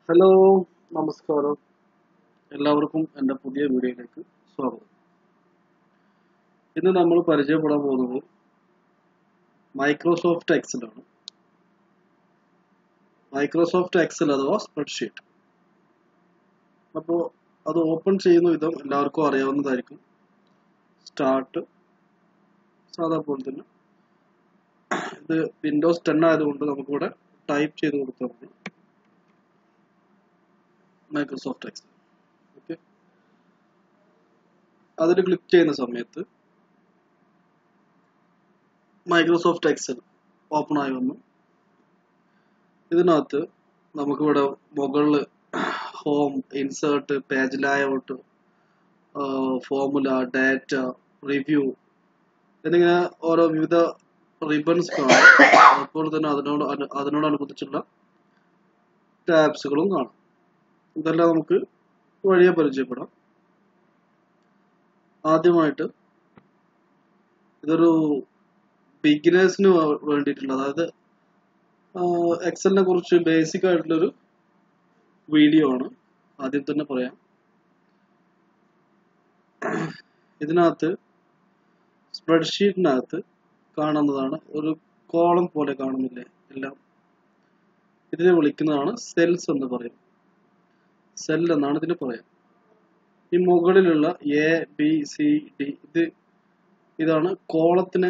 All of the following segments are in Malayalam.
ഹലോ, നമസ്കാരം. എല്ലാവർക്കും എൻ്റെ പുതിയ വീഡിയോയിലേക്ക് സ്വാഗതം. ഇന്ന് നമ്മൾ പരിചയപ്പെടാൻ പോകുന്നത് മൈക്രോസോഫ്റ്റ് എക്സൽ ആണ്. മൈക്രോസോഫ്റ്റ് എക്സൽ അഥവാ സ്പ്രെഡ്ഷീറ്റ്. അപ്പോൾ അത് ഓപ്പൺ ചെയ്യുന്ന വിധം എല്ലാവർക്കും അറിയാവുന്നതായിരിക്കും. സ്റ്റാർട്ട്, സാധാ പോലെ തന്നെ. ഇത് വിൻഡോസ് 10 ആയതുകൊണ്ട് നമുക്കിവിടെ ടൈപ്പ് ചെയ്ത് കൊടുത്താൽ മതി മൈക്രോസോഫ്റ്റ് എക്സൽ. ഓക്കെ, അതിൽ ക്ലിക്ക് ചെയ്യുന്ന സമയത്ത് മൈക്രോസോഫ്റ്റ് എക്സൽ ഓപ്പൺ ആയി വന്നു. ഇതിനകത്ത് നമുക്കിവിടെ മുകളിൽ home, insert, page layout, formula, data, review എന്നിങ്ങനെ ഓരോ വിവിധ റിബൺസ് കാണാം. അതുപോലെ തന്നെ അതിനോടനുബന്ധിച്ചുള്ള ടാബ്സുകളും കാണാം. ഇതെല്ലാം നമുക്ക് വഴിയെ പരിചയപ്പെടാം. ആദ്യമായിട്ട് ഇതൊരു ബിഗിനേഴ്സിന് വേണ്ടിയിട്ടുള്ള, അതായത് എക്സലിനെ കുറിച്ച് ബേസിക് ആയിട്ടുള്ളൊരു വീഡിയോ ആണ്. ആദ്യം തന്നെ പറയാം, ഇതിനകത്ത് സ്പ്രെഡ്ഷീറ്റിനകത്ത് കാണുന്നതാണ് ഒരു കോളം പോലെ കാണുന്നില്ലേ എല്ലാം. ഇതിനെ വിളിക്കുന്നതാണ് സെൽസ് എന്ന് പറയും. സെൽ എന്നാണ് ഇതിന് പറയാം. ഈ മുകളിലുള്ള എ, ബി, സി, ഡി ഇതാണ് കോളത്തിനെ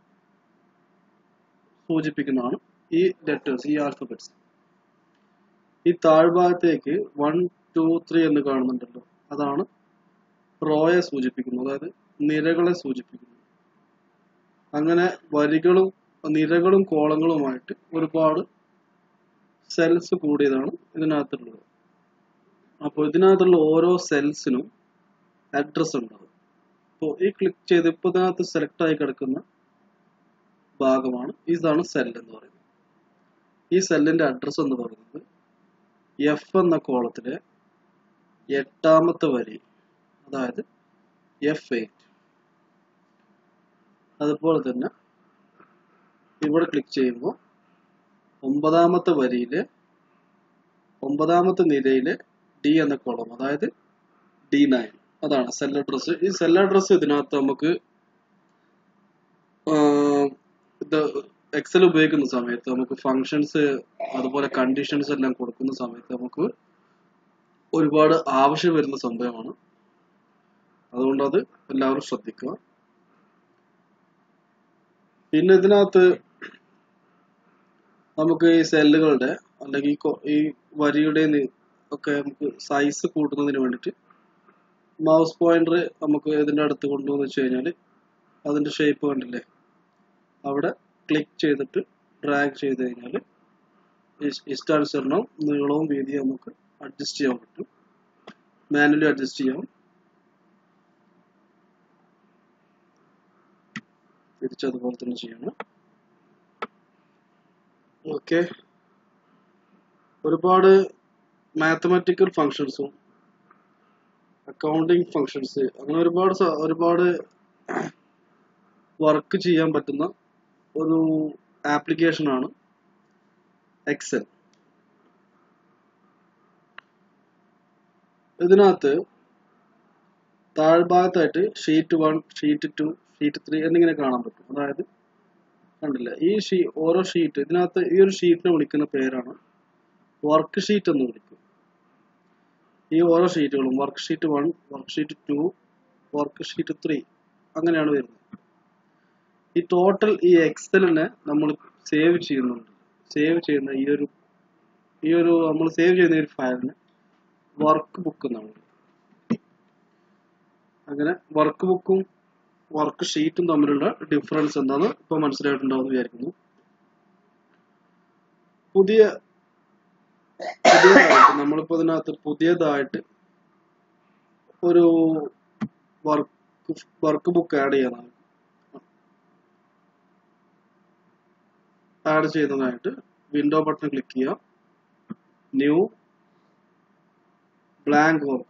സൂചിപ്പിക്കുന്നതാണ് ഈ ലെറ്റേഴ്സ്, ഈ ആൽഫബറ്റ്സ്. ഈ താഴ്ഭാഗത്തേക്ക് 1, 2, 3 എന്ന് കാണുന്നുണ്ടല്ലോ, അതാണ് റോയെ സൂചിപ്പിക്കുന്നത്, അതായത് നിരകളെ സൂചിപ്പിക്കുന്നു. അങ്ങനെ വരികളും നിരകളും കോളങ്ങളുമായിട്ട് ഒരുപാട് സെൽസ് കൂടിയതാണ് ഇതിനകത്തുള്ളത്. അപ്പോൾ ഇതിനകത്തുള്ള ഓരോ സെൽസിനും അഡ്രസ് ഉണ്ടാവും. അപ്പോൾ ഈ ക്ലിക്ക് ചെയ്ത് ഇപ്പോൾ ഇതിനകത്ത് സെലക്ട് ആയി കിടക്കുന്ന ഭാഗമാണ്, ഇതാണ് സെൽ എന്ന് പറയുന്നത്. ഈ സെല്ലിന്റെ അഡ്രസ് എന്ന് പറയുന്നത് എഫ് എന്ന കോളത്തിലെ 8ാമത്തെ വരി, അതായത് F8. അതുപോലെ തന്നെ ഇവിടെ ക്ലിക്ക് ചെയ്യുമ്പോൾ 9ാമത്തെ വരിയിലെ 9ാമത്തെ നിരയിലെ ഡി എന്ന കോളം, അതായത് D9, അതാണ് സെൽ അഡ്രസ്. ഈ സെൽ അഡ്രസ് ഇതിനകത്ത് നമുക്ക് ഇത് എക്സൽ ഉപയോഗിക്കുന്ന സമയത്ത് നമുക്ക് ഫങ്ഷൻസ് അതുപോലെ കണ്ടീഷൻസ് എല്ലാം കൊടുക്കുന്ന സമയത്ത് നമുക്ക് ഒരുപാട് ആവശ്യം വരുന്ന സംഭവമാണ്. അതുകൊണ്ട് അത് എല്ലാവരും ശ്രദ്ധിക്കുക. പിന്നെ ഇതിനകത്ത് നമുക്ക് ഈ സെല്ലുകളുടെ അല്ലെങ്കിൽ ഈ വരിയുടെ ഒക്കെ നമുക്ക് സൈസ് കൂട്ടുന്നതിന് വേണ്ടിയിട്ട് മൗസ് പോയിന്റർ നമുക്ക് ഇതിന്റെ അടുത്ത് കൊണ്ടുവന്ന് വെച്ച് കഴിഞ്ഞാൽ അതിന്റെ ഷേപ്പ് കണ്ടില്ലേ, അവിടെ ക്ലിക്ക് ചെയ്തിട്ട് ഡ്രാഗ് ചെയ്ത് കഴിഞ്ഞാൽ ഇഷ്ടാനുസരണം നീളവും വീതിയും നമുക്ക് അഡ്ജസ്റ്റ് ചെയ്യാൻ പറ്റും. മാനുവലി അഡ്ജസ്റ്റ് ചെയ്യാം. തിരിച്ചതുപോലെ തന്നെ ചെയ്യണം. ഓക്കെ, ഒരുപാട് മാത്തമാറ്റിക്കൽ ഫങ്ഷൻസും അക്കൗണ്ടിങ് ഫങ്ഷൻസ്, അങ്ങനെ ഒരുപാട് വർക്ക് ചെയ്യാൻ പറ്റുന്ന ഒരു ആപ്ലിക്കേഷനാണ് എക്സൽ. ഇതിനകത്ത് താഴ്ഭാഗത്തായിട്ട് ഷീറ്റ് 1, ഷീറ്റ് 2, ഷീറ്റ് 3 എന്നിങ്ങനെ കാണാൻ പറ്റും. അതായത് കണ്ടില്ല, ഈ ഓരോ ഷീറ്റ്, ഇതിനകത്ത് ഈ ഒരു ഷീറ്റിനെ വിളിക്കുന്ന പേരാണ് വർക്ക് ഷീറ്റ് എന്ന് വിളിക്കും. ഈ ഓരോ ഷീറ്റുകളും work sheet 1, work sheet 2, work sheet 3 അങ്ങനെയാണ് വരുന്നത്. ഈ ടോട്ടൽ ഈ എക്സലിനെ നമ്മൾ സേവ് ചെയ്യുന്നുണ്ട്. സേവ് ചെയ്യുന്ന ഈ ഒരു നമ്മൾ സേവ് ചെയ്യുന്ന ഒരു ഫയലിന് വർക്ക് ബുക്ക് എന്നാണ്. അങ്ങനെ വർക്ക് ബുക്കും വർക്ക് ഷീറ്റും തമ്മിലുള്ള ഡിഫറൻസ് എന്താണെന്ന് ഇപ്പൊ മനസ്സിലായിട്ടുണ്ടാവും എന്ന് വിചാരിക്കുന്നു. പുതിയതായിട്ട് നമ്മളിപ്പോ ഇതിനകത്ത് പുതിയതായിട്ട് ഒരു വർക്ക് ബുക്ക് ആഡ് ചെയ്യുന്നതായിട്ട് വിൻഡോ ബട്ടൺ ക്ലിക്ക് ചെയ്യാം. ന്യൂ ബ്ലാങ്ക് വർക്ക്,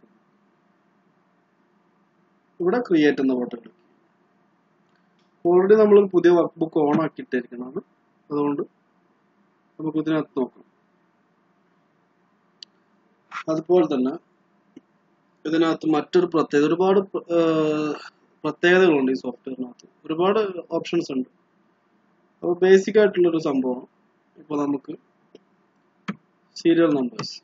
ഇവിടെ ക്രിയേറ്റ് എന്ന ബട്ടൺ ക്ലിക്ക് ചെയ്യാം. ഓൾറെഡി നമ്മൾ പുതിയ വർക്ക് ബുക്ക് ഓൺ ആക്കിയിട്ടിരിക്കുന്നതാണ്, അതുകൊണ്ട് നമുക്ക് ഇതിനകത്ത് നോക്കാം. അതുപോലെ തന്നെ ഇതിനകത്ത് മറ്റൊരു പ്രത്യേകത, ഒരുപാട് പ്രത്യേകതകളുണ്ട് ഈ സോഫ്റ്റ്വെയറിനകത്ത്. ഒരുപാട് ഓപ്ഷൻസ് ഉണ്ട്. അപ്പോൾ ബേസിക് ആയിട്ടുള്ളൊരു സംഭവം, ഇപ്പോൾ നമുക്ക് സീരിയൽ നമ്പേഴ്സ്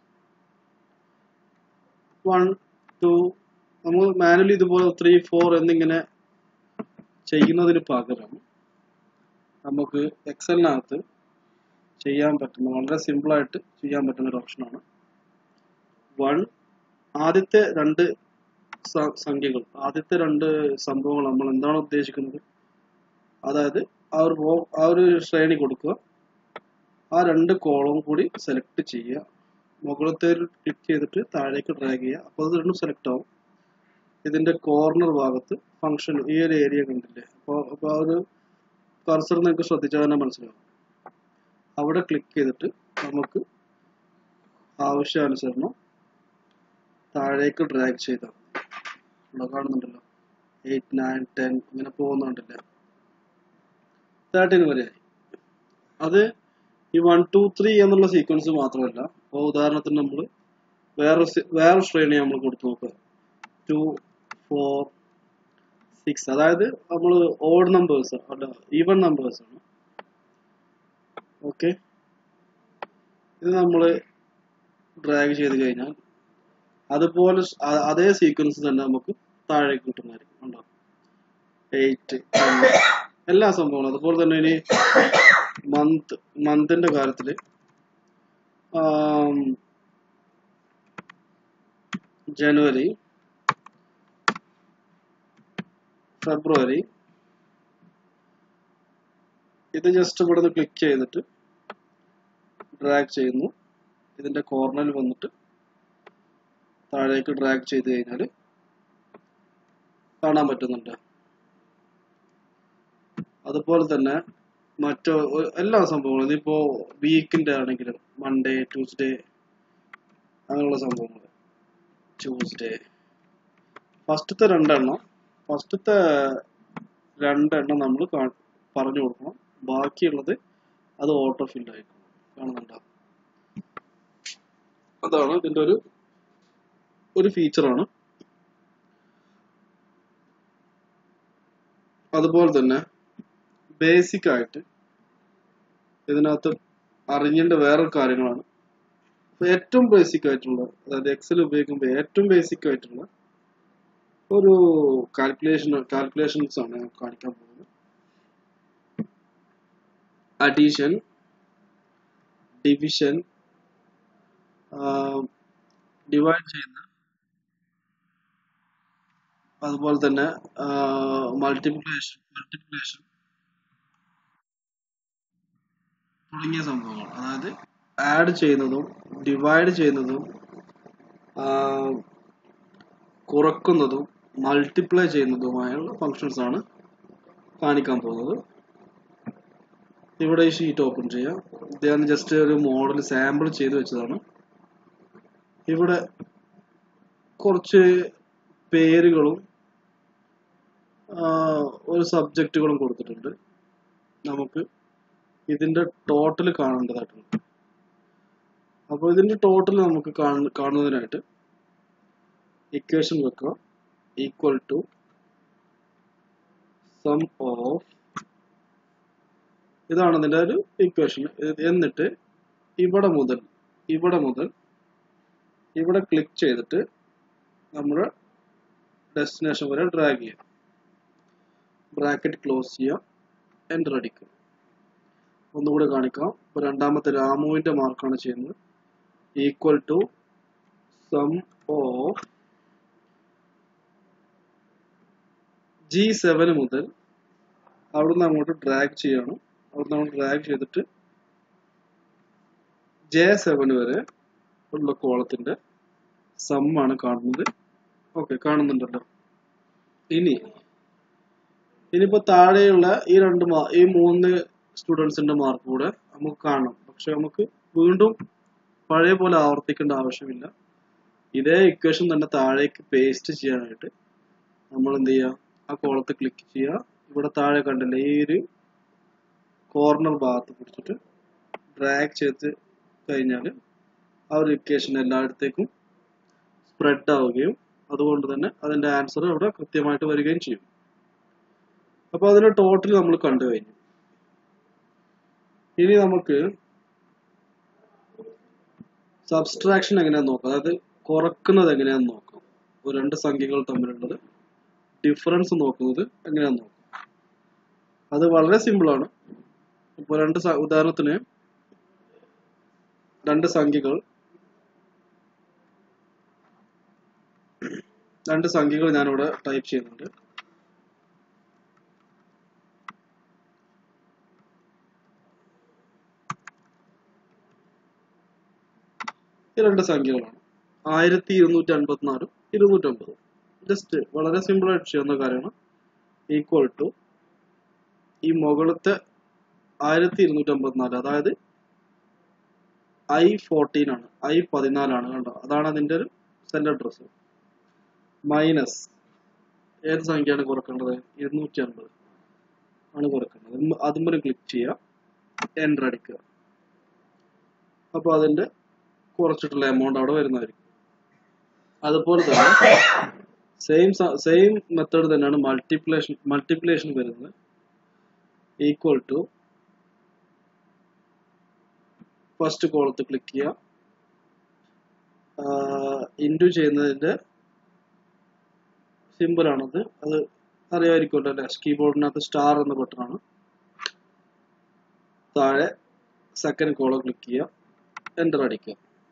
1 2 നമ്മൾ മാനുവലി ഇതുപോലെ 3 4 എന്നിങ്ങനെ ചെയ്യുന്നതിന് പകരം നമുക്ക് എക്സലിനകത്ത് ചെയ്യാൻ പറ്റുന്ന, വളരെ സിമ്പിളായിട്ട് ചെയ്യാൻ പറ്റുന്ന ഒരു ഓപ്ഷനാണ് 1. ആദ്യത്തെ രണ്ട് സംഖ്യകൾ, ആദ്യത്തെ രണ്ട് സംഭവങ്ങൾ നമ്മൾ എന്താണ് ഉദ്ദേശിക്കുന്നത്, അതായത് ആ ഒരു ശ്രേണി കൊടുക്കുക, ആ രണ്ട് കോളം കൂടി സെലക്ട് ചെയ്യുക, മുകളിലത്തെ ക്ലിക്ക് ചെയ്തിട്ട് താഴേക്ക് ഡ്രാഗ് ചെയ്യുക, അപ്പോൾ അത് രണ്ടും സെലക്ട് ആവും. ഇതിന്റെ കോർണർ ഭാഗത്ത് ഫംഗ്ഷൻ ഈ ഒരു ഏരിയ കണ്ടില്ലേ, അപ്പോൾ ആ ഒരു കർസർ നിങ്ങൾക്ക് ശ്രദ്ധിച്ചാൽ തന്നെ മനസ്സിലാവും. അവിടെ ക്ലിക്ക് ചെയ്തിട്ട് നമുക്ക് ആവശ്യാനുസരണം താഴേക്ക് ഡ്രാഗ് ചെയ്താൽ കാണുന്നുണ്ടല്ലോ, 8 9 10 ഇങ്ങനെ പോകുന്നുണ്ടല്ലേ, 13 വരെ. അത് ഈ 1 2 3 എന്നുള്ള സീക്വൻസ് മാത്രമല്ല. അപ്പോൾ ഉദാഹരണത്തിന് നമ്മൾ വേറെ ശ്രേണി നമ്മൾ കൊടുത്തു നോക്കുക, 2 4 6, അതായത് നമ്മൾ ഓഡ് നമ്പേഴ്സ് അല്ല ഈവൻ നമ്പേഴ്സ് ആണ്. ഓക്കെ, ഇത് നമ്മൾ ഡ്രാഗ് ചെയ്ത് കഴിഞ്ഞാൽ അതുപോലെ അതേ സീക്വൻസ് തന്നെ നമുക്ക് താഴേക്ക് കിട്ടുന്നതായിരിക്കും. ഉണ്ടോ, 8 10 എല്ലാ സംഭവങ്ങളും. അതുപോലെ തന്നെ ഇനി മന്തിന്റെ കാര്യത്തിൽ ജനുവരി, ഫെബ്രുവരി, ഇത് ജസ്റ്റ് ഇവിടെ നിന്ന് ക്ലിക്ക് ചെയ്തിട്ട് ഡ്രാഗ് ചെയ്യുന്നു, ഇതിന്റെ കോർണറിൽ വന്നിട്ട് താഴേക്ക് ഡ്രാഗ് ചെയ്ത് കഴിഞ്ഞാൽ കാണാൻ പറ്റുന്നുണ്ട്. അതുപോലെ തന്നെ മറ്റു എല്ലാ സംഭവങ്ങളും, ഇതിപ്പോ വീക്കിന്റെ ആണെങ്കിലും മൺഡേ ട്യൂസ്ഡേ അങ്ങനെയുള്ള സംഭവങ്ങൾ, ട്യൂസ്ഡേ ഫസ്റ്റത്തെ രണ്ടെണ്ണം നമ്മൾ പറഞ്ഞു കൊടുക്കണം, ബാക്കിയുള്ളത് അത് ഓട്ടോ ഫിൽ ആയിരിക്കും. കാണുന്നുണ്ടോ, അതാണ് ഇതിന്റെ ഒരു ഫീച്ചറാണ്. അതുപോലെ തന്നെ ബേസിക് ആയിട്ട് ഇതിനകത്ത് അറിഞ്ഞേണ്ട വേറൊരു കാര്യങ്ങളാണ്, ഏറ്റവും ബേസിക് ആയിട്ടുള്ള, അതായത് എക്സൽ ഉപയോഗിക്കുമ്പോൾ ഏറ്റവും ബേസിക് ആയിട്ടുള്ള ഒരു കാൽക്കുലേഷൻസ് ആണ് കാണിക്കാൻ പോകുന്നത്. അഡീഷൻ, ഡിവിഷൻ, ഡിവൈഡ് ചെയ്യുന്ന, അതുപോലെ തന്നെ മൾട്ടിപ്ലിക്കേഷൻ തുടങ്ങിയ സംഭവങ്ങൾ, അതായത് ആഡ് ചെയ്യുന്നതും ഡിവൈഡ് ചെയ്യുന്നതും കുറക്കുന്നതും മൾട്ടിപ്ലൈ ചെയ്യുന്നതുമായുള്ള ഫങ്ഷൻസ് ആണ് കാണിക്കാൻ പോകുന്നത്. ഇവിടെ ഈ ഷീറ്റ് ഓപ്പൺ ചെയ്യാം. ഇതാണ് ജസ്റ്റ് ഒരു മോഡൽ സാമ്പിൾ ചെയ്ത് വെച്ചതാണ്. ഇവിടെ കുറച്ച് പേരുകളും ഒരു സബ്ജക്റ്റുകളും കൊടുത്തിട്ടുണ്ട്. നമുക്ക് ഇതിന്റെ ടോട്ടൽ കാണേണ്ടതായിട്ടുണ്ട്. അപ്പോൾ ഇതിന്റെ ടോട്ടൽ നമുക്ക് കാണുന്നതിനായിട്ട് ഇക്വേഷൻ വെക്കുക, ഈക്വൽ ടു സം ഓഫ്, ഇതാണ് ഇതിന്റെ ഒരു ഇക്വേഷൻ. എന്നിട്ട് ഇവിടെ മുതൽ ഇവിടെ ക്ലിക്ക് ചെയ്തിട്ട് നമ്മുടെ ഡെസ്റ്റിനേഷൻ വരെ ഡ്രാഗ് ചെയ്യാം, ബ്രാക്കറ്റ് ക്ലോസ് ചെയ്യാം, എൻ്റർ അടിക്കുക. ഒന്നുകൂടി കാണിക്കാം. ഇപ്പോൾ രണ്ടാമത്തെ രാമുവിന്റെ മാർക്കാണ് ചെയ്യുന്നത്. Equal to sum of G7 മുതൽ അവിടുന്ന് അങ്ങോട്ട് ഡ്രാഗ് ചെയ്യണം. അവിടുന്ന് അങ്ങോട്ട് ഡ്രാഗ് ചെയ്തിട്ട് J7 വരെ ഉള്ള കോളത്തിന്റെ സം ആണ് കാണുന്നത്. ഓക്കെ, കാണുന്നുണ്ടല്ലോ. ഇനിയിപ്പോ താഴെയുള്ള ഈ മൂന്ന് സ്റ്റുഡൻസിന്റെ മാർക്ക് കൂടെ നമുക്ക് കാണണം. പക്ഷെ നമുക്ക് വീണ്ടും പഴയ പോലെ ആവർത്തിക്കേണ്ട ആവശ്യമില്ല. ഇതേ ഇക്വേഷൻ തന്നെ താഴേക്ക് പേസ്റ്റ് ചെയ്യാനായിട്ട് നമ്മൾ എന്ത് ചെയ്യുക, ആ കോളത്ത് ക്ലിക്ക് ചെയ്യുക. ഇവിടെ താഴെ കണ്ടില്ലേ, ഈ ഒരു കോർണർ ഭാഗത്ത് പിടിച്ചിട്ട് ഡ്രാഗ് ചെയ്ത് കഴിഞ്ഞാൽ ആ ഒരു ഇക്വേഷൻ എല്ലായിടത്തേക്കും സ്പ്രെഡ് ആവുകയും അതുകൊണ്ട് തന്നെ അതിന്റെ ആൻസർ അവിടെ കൃത്യമായിട്ട് വരികയും ചെയ്യും. അപ്പൊ അതിന്റെ ടോട്ടൽ നമ്മൾ കണ്ടു കഴിഞ്ഞു. ഇനി നമുക്ക് സബ്സ്ട്രാക്ഷൻ എങ്ങനെയാന്ന് നോക്കാം, അതായത് കുറക്കുന്നത് എങ്ങനെയാന്ന് നോക്കാം. ഒരു രണ്ട് സംഖ്യകൾ തമ്മിലുള്ളത് ഡിഫറൻസ് നോക്കുന്നത് എങ്ങനെയാന്ന് നോക്കാം. അത് വളരെ സിമ്പിൾ ആണ്. ഇപ്പൊ ഉദാഹരണത്തിന് രണ്ട് സംഖ്യകൾ ഞാനിവിടെ ടൈപ്പ് ചെയ്യുന്നുണ്ട്. ഈ രണ്ട് സംഖ്യകളാണ് 1254 250. ജസ്റ്റ് വളരെ സിമ്പിൾ ആയിട്ട് ചെയ്യുന്ന കാര്യമാണ്. ഈക്വൽ ടു ഈ മുകളിലത്തെ 1254, അതായത് I14 ആണ്, I14 ആണ്. കണ്ടോ, അതാണ് അതിന്റെ ഒരു സെൽ അഡ്രസ്. മൈനസ് ഏത് സംഖ്യയാണ് കുറക്കേണ്ടത്? 250 ആണ് കുറക്കേണ്ടത്. അതുപോലെ ക്ലിക്ക് ചെയ്യുക, എൻ്റർ അടിക്കുക. അപ്പോൾ അതിന്റെ കുറച്ചിട്ടുള്ള എമൗണ്ട് അവിടെ വരുന്നതായിരിക്കും. അതുപോലെ തന്നെ സെയിം മെത്തേഡ് തന്നെയാണ് മൾട്ടിപ്ലിക്കേഷൻ വരുന്നത്. ഈക്വൽ ടു ഫസ്റ്റ് കോളത്ത് ക്ലിക്ക് ചെയ്യുക, ഇൻറ്റു ചെയ്യുന്നതിന്റെ സിമ്പിൾ ആണത്, അത് അറിയാമായിരിക്കുമല്ലോ അല്ലെ. കീബോർഡിനകത്ത് സ്റ്റാർ എന്ന ബട്ടണാണ്. താഴെ സെക്കൻഡ് കോളം ക്ലിക്ക് ചെയ്യുക, എൻ്റർ അടിക്കുക.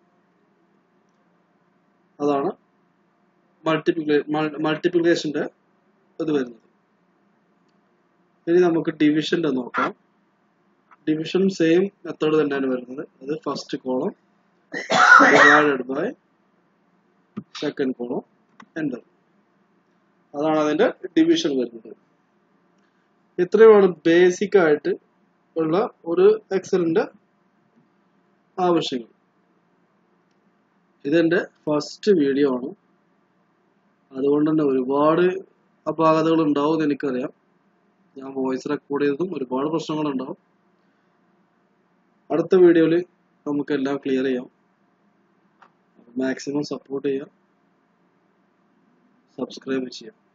അതാണ് മൾട്ടിപ്ലിക്കേഷന്റെ ഇത് വരുന്നത്. ഇനി നമുക്ക് ഡിവിഷന്റെ നോക്കാം. ഡിവിഷൻ സെയിം മെത്തേഡ് തന്നെയാണ് വരുന്നത്. അത് first column divided by second column, enter. അതാണ് അതിന്റെ ഡിവിഷൻ വരുന്നത്. ഇത്രയുമാണ് ബേസിക് ആയിട്ട് ഉള്ള ഒരു എക്സലിന്റെ ആവശ്യങ്ങൾ. ഇതെന്റെ ഫസ്റ്റ് വീഡിയോ ആണ്, അതുകൊണ്ട് തന്നെ ഒരുപാട് അപാകതകൾ ഉണ്ടാവും എന്ന് എനിക്കറിയാം. ഞാൻ വോയിസ് റെക്കോർഡ് ചെയ്തതും ഒരുപാട് പ്രശ്നങ്ങളുണ്ടാവും. അടുത്ത വീഡിയോയിൽ നമുക്കെല്ലാം ക്ലിയർ ചെയ്യാം. മാക്സിമം സപ്പോർട്ട് ചെയ്യാം, സബ്സ്ക്രൈബ് ചെയ്യാം.